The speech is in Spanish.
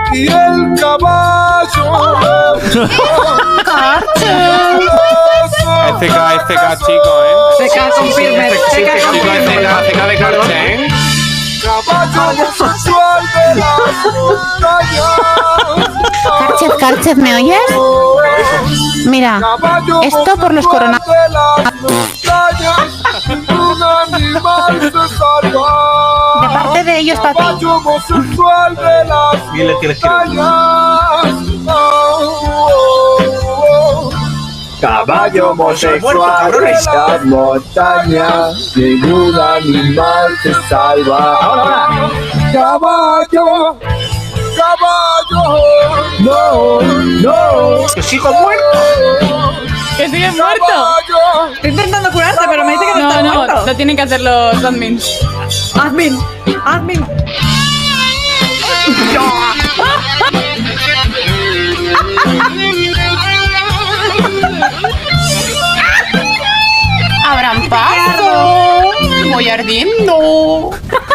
Y el caballo. FK, chico, FK confirme. FK de Carche, Caballo homosexual de las montañas. Carchez, ¿me oyes? Mira, esto por los coronavirus. De las montañas, ningún animal se salva. De parte de ellos, papi. Caballo homosexual de las montañas. Caballo homosexual de las montañas, ningún animal se salva. Ahora, caballo, no. ¡Que sigo muerto! ¡Que sigue muerto! Estoy intentando curarte, pero me dice que no está muerto. Lo tienen que hacer los admins. Admin. Abran paso. Voy ardiendo.